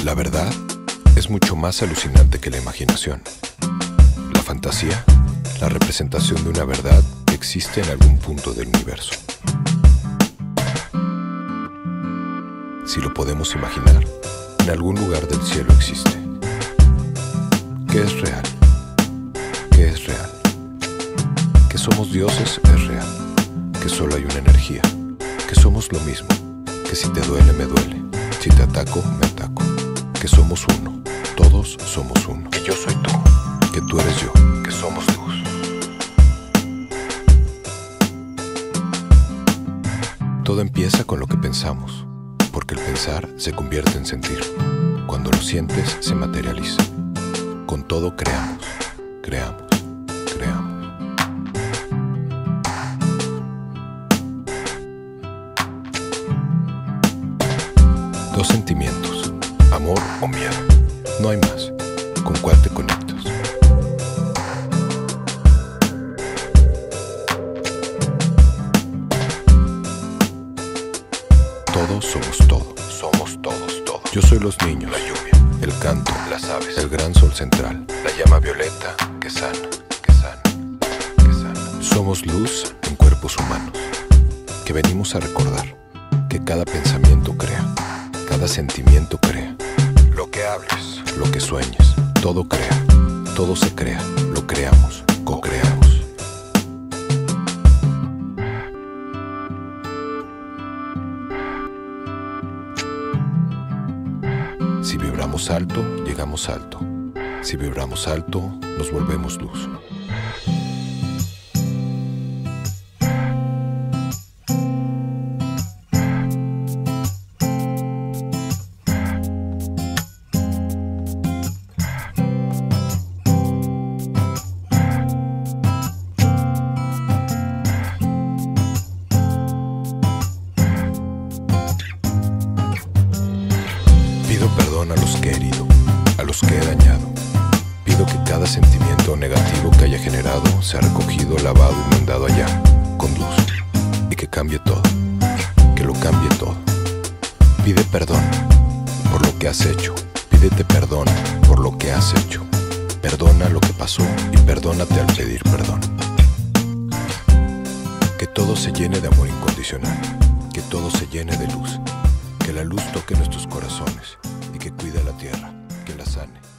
La verdad es mucho más alucinante que la imaginación. La fantasía, la representación de una verdad que existe en algún punto del universo. Si lo podemos imaginar, en algún lugar del cielo existe. ¿Qué es real? ¿Qué es real? Que somos dioses es real. Que solo hay una energía. Que somos lo mismo. Que si te duele, me duele. Si te ataco, me ataco. Que somos uno. Todos somos uno. Que yo soy tú. Que tú eres yo. Que somos luz. Todo empieza con lo que pensamos, porque el pensar se convierte en sentir. Cuando lo sientes, se materializa. Con todo creamos, creamos, creamos. Dos sentimientos, amor o miedo. No hay más. ¿Con cuál te conectas? Todos somos todo. Somos todos, todo. Yo soy los niños, la lluvia, el canto, las aves, el gran sol central, la llama violeta que sana, que sana, que sana. Somos luz en cuerpos humanos, que venimos a recordar que cada pensamiento crea, cada sentimiento crea. Lo que hables, lo que sueñes, todo crea, todo se crea, lo creamos, co-creamos. Si vibramos alto, llegamos alto. Si vibramos alto, nos volvemos luz. Pido perdón a los que he herido, a los que he dañado. Pido que cada sentimiento negativo que haya generado sea recogido, lavado y mandado allá, con luz. Y que cambie todo, que lo cambie todo. Pide perdón por lo que has hecho. Pídete perdón por lo que has hecho. Perdona lo que pasó y perdónate al pedir perdón. Que todo se llene de amor incondicional. Que todo se llene de luz. Que la luz toque nuestros corazones y que cuide a la tierra, que la sane.